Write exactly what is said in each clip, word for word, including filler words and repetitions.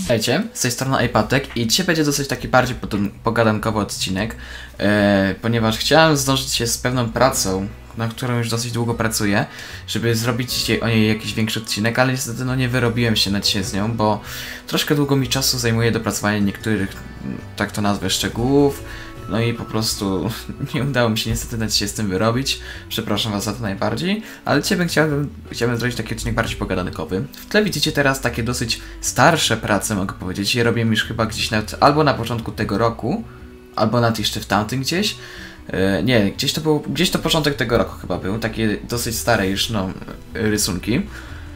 Witajcie, z tej strony iPatek i dzisiaj będzie dosyć taki bardziej pogadankowy odcinek, e, ponieważ chciałem zdążyć się z pewną pracą, na którą już dosyć długo pracuję, żeby zrobić dzisiaj o niej jakiś większy odcinek, ale niestety no nie wyrobiłem się na dzisiaj z nią, bo troszkę długo mi czasu zajmuje dopracowanie niektórych, tak to nazwę, szczegółów. No i po prostu nie udało mi się niestety na dzisiaj z tym wyrobić. Przepraszam was za to najbardziej, ale dzisiaj chciałbym, chciałbym zrobić taki odcinek bardziej pogadankowy. W tle widzicie teraz takie dosyć starsze prace, mogę powiedzieć. Je robię już chyba gdzieś nawet albo na początku tego roku, albo nawet jeszcze w tamtym gdzieś. Yy, nie, gdzieś to był, gdzieś to początek tego roku chyba był. Takie dosyć stare już, no, rysunki. Yy,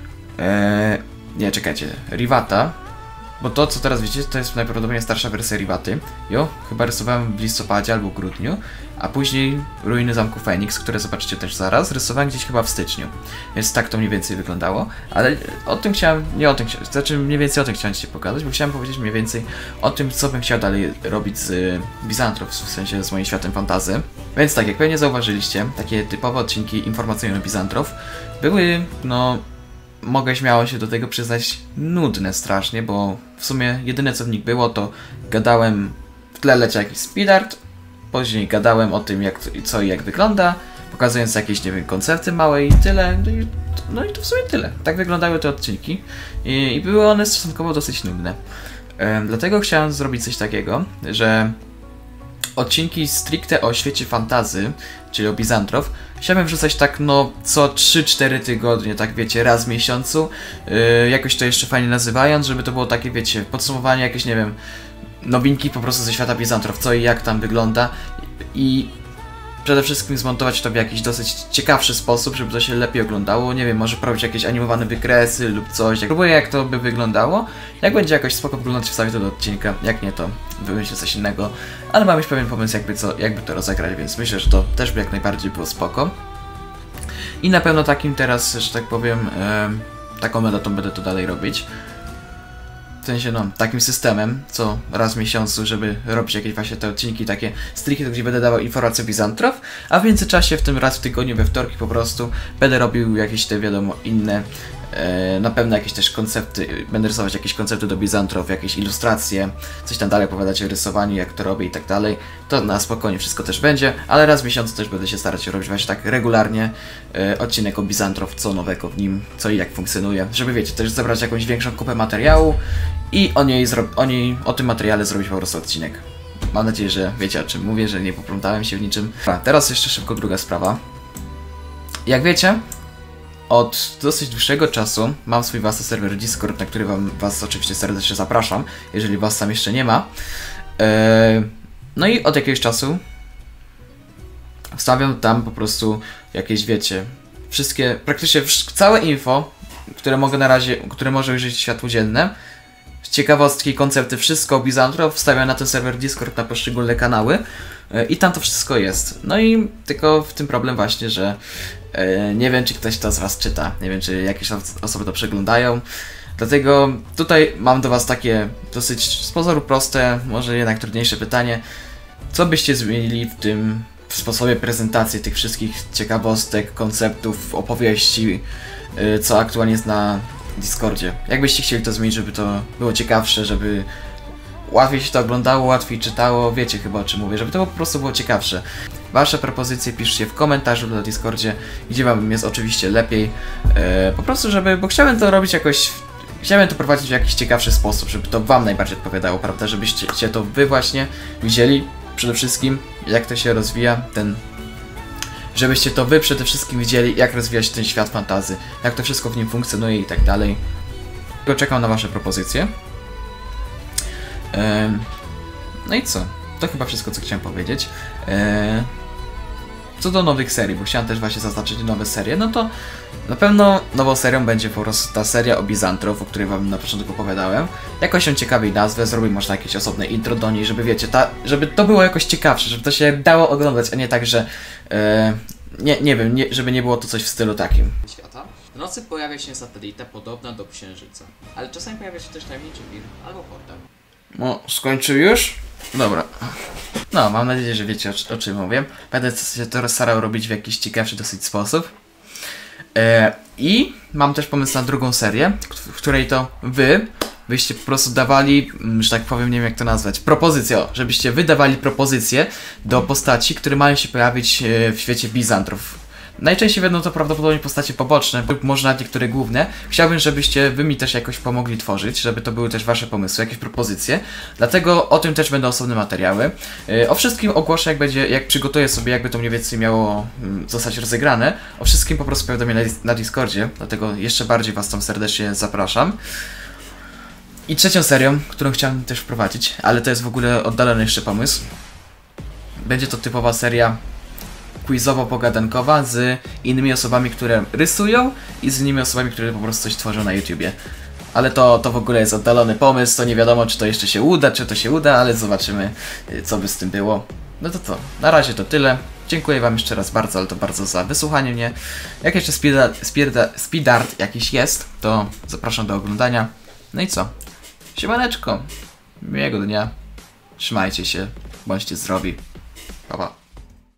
nie, czekajcie, Rivata. Bo to, co teraz widzicie, to jest najprawdopodobniej starsza wersja Rivaty. Jo, chyba rysowałem w listopadzie albo grudniu, a później Ruiny Zamku Feniks, które zobaczycie też zaraz, rysowałem gdzieś chyba w styczniu. Więc tak to mniej więcej wyglądało, ale o tym chciałem, nie o tym chciałem, znaczy mniej więcej o tym chciałem dzisiaj pokazać, bo chciałem powiedzieć mniej więcej o tym, co bym chciał dalej robić z Bizantrów, w sensie z moim światem fantasy. Więc tak, jak pewnie zauważyliście, takie typowe odcinki informacyjne o Bizantrów były, no... mogę śmiało się do tego przyznać, nudne strasznie, bo w sumie jedyne co w nich było, to gadałem, w tle leciał jakiś speedart, później gadałem o tym, jak, co i jak wygląda, pokazując jakieś, nie wiem, koncepty małe i tyle, no i, no i to w sumie tyle. Tak wyglądały te odcinki i, i były one stosunkowo dosyć nudne. Ehm, dlatego chciałem zrobić coś takiego, że odcinki stricte o świecie fantazy, czyli o Bizantrów, chciałbym wrzucać tak no co trzy cztery tygodnie, tak wiecie, raz w miesiącu, yy, jakoś to jeszcze fajnie nazywając, żeby to było takie, wiecie, podsumowanie jakieś, nie wiem, nowinki po prostu ze świata Bizantrów, co i jak tam wygląda i przede wszystkim zmontować to w jakiś dosyć ciekawszy sposób, żeby to się lepiej oglądało, nie wiem, może robić jakieś animowane wykresy lub coś, próbuję jak to by wyglądało, jak będzie jakoś spoko wyglądać, wstawię to do odcinka, jak nie to wymyślę coś innego, ale mam już pewien pomysł jakby, co, jakby to rozegrać, więc myślę, że to też by jak najbardziej było spoko. I na pewno takim teraz, że tak powiem, e, taką metodą będę to dalej robić. W sensie, no, takim systemem, co raz w miesiącu, żeby robić jakieś właśnie te odcinki takie stricte, gdzie będę dawał informacje o Bizantrów, a w międzyczasie, w tym raz w tygodniu, we wtorki po prostu, będę robił jakieś te, wiadomo, inne, e, na pewno jakieś też koncepty, będę rysować jakieś koncepty do Bizantrów, jakieś ilustracje, coś tam dalej opowiadać o rysowaniu, jak to robię i tak dalej. To na spokojnie wszystko też będzie, ale raz w miesiącu też będę się starać robić właśnie tak regularnie e, odcinek o Bizantrów, co nowego w nim, co i jak funkcjonuje, żeby, wiecie, też zebrać jakąś większą kupę materiału i o niej, o niej, o tym materiale zrobić po prostu odcinek. Mam nadzieję, że wiecie o czym mówię, że nie poplątałem się w niczym. A teraz jeszcze szybko druga sprawa. Jak wiecie, od dosyć dłuższego czasu mam swój własny serwer Discord, na który wam, was oczywiście serdecznie zapraszam, jeżeli was tam jeszcze nie ma. Eee, no i od jakiegoś czasu wstawiam tam po prostu jakieś, wiecie, wszystkie, praktycznie całe info, które mogę na razie, które może ujrzeć światło dzienne, ciekawostki, koncepty, wszystko o Bizantrów wstawiam na ten serwer Discord, na poszczególne kanały yy, i tam to wszystko jest. No i tylko w tym problem właśnie, że yy, nie wiem, czy ktoś to z was czyta, nie wiem, czy jakieś osoby to przeglądają. Dlatego tutaj mam do was takie dosyć z pozoru proste, może jednak trudniejsze pytanie. Co byście zmienili w tym w sposobie prezentacji tych wszystkich ciekawostek, konceptów, opowieści, yy, co aktualnie jest na Discordzie? Jakbyście chcieli to zmienić, żeby to było ciekawsze, żeby łatwiej się to oglądało, łatwiej czytało, wiecie chyba o czym mówię, żeby to po prostu było ciekawsze. Wasze propozycje piszcie w komentarzu na Discordzie, gdzie wam jest oczywiście lepiej. Eee, po prostu, żeby, bo chciałem to robić jakoś, chciałem to prowadzić w jakiś ciekawszy sposób, żeby to wam najbardziej odpowiadało, prawda? Żebyście to wy właśnie widzieli przede wszystkim, jak to się rozwija, ten... żebyście to wy przede wszystkim widzieli, jak rozwija się ten świat fantazy, jak to wszystko w nim funkcjonuje i tak dalej. Tylko czekam na wasze propozycje. Eee, no i co? To chyba wszystko, co chciałem powiedzieć. Eee, co do nowych serii, bo chciałem też właśnie zaznaczyć nowe serie, no to na pewno nową serią będzie po prostu ta seria o Bizantrów, o której wam na początku opowiadałem. Jakoś ją ciekawiej nazwę, zrobię może jakieś osobne intro do niej, żeby wiecie, ta, żeby to było jakoś ciekawsze, żeby to się dało oglądać, a nie tak, że e, nie, nie wiem, nie, żeby nie było to coś w stylu takim. Świata. W nocy pojawia się satelita podobna do Księżyca, ale czasami pojawia się też tajemniczy wir albo portal. No, skończył już? Dobra. No, mam nadzieję, że wiecie o, o czym mówię. Będę się to starał robić w jakiś ciekawszy dosyć sposób. E, I mam też pomysł na drugą serię, w której to wy byście po prostu dawali, że tak powiem, nie wiem jak to nazwać, propozycję, o, żebyście wydawali propozycje do postaci, które mają się pojawić w świecie Bizantrów. Najczęściej będą to prawdopodobnie postacie poboczne, lub może nawet niektóre główne. Chciałbym, żebyście wy mi też jakoś pomogli tworzyć, żeby to były też wasze pomysły, jakieś propozycje. Dlatego o tym też będą osobne materiały. Yy, o wszystkim ogłoszę, jak będzie, jak przygotuję sobie, jakby to mniej więcej miało yy, zostać rozegrane. O wszystkim po prostu powiadomię na, na Discordzie, dlatego jeszcze bardziej was tam serdecznie zapraszam. I trzecią serią, którą chciałem też wprowadzić, ale to jest w ogóle oddalony jeszcze pomysł. Będzie to typowa seria quizowo-pogadankowa z innymi osobami, które rysują i z innymi osobami, które po prostu coś tworzą na YouTubie. Ale to, to w ogóle jest oddalony pomysł, to nie wiadomo, czy to jeszcze się uda, czy to się uda, ale zobaczymy, co by z tym było. No to co, na razie to tyle. Dziękuję wam jeszcze raz bardzo, ale to bardzo za wysłuchanie mnie. Jak jeszcze speedart jakiś jest, to zapraszam do oglądania. No i co? Siemaneczko. Miłego dnia. Trzymajcie się. Bądźcie zdrowi. Pa, pa.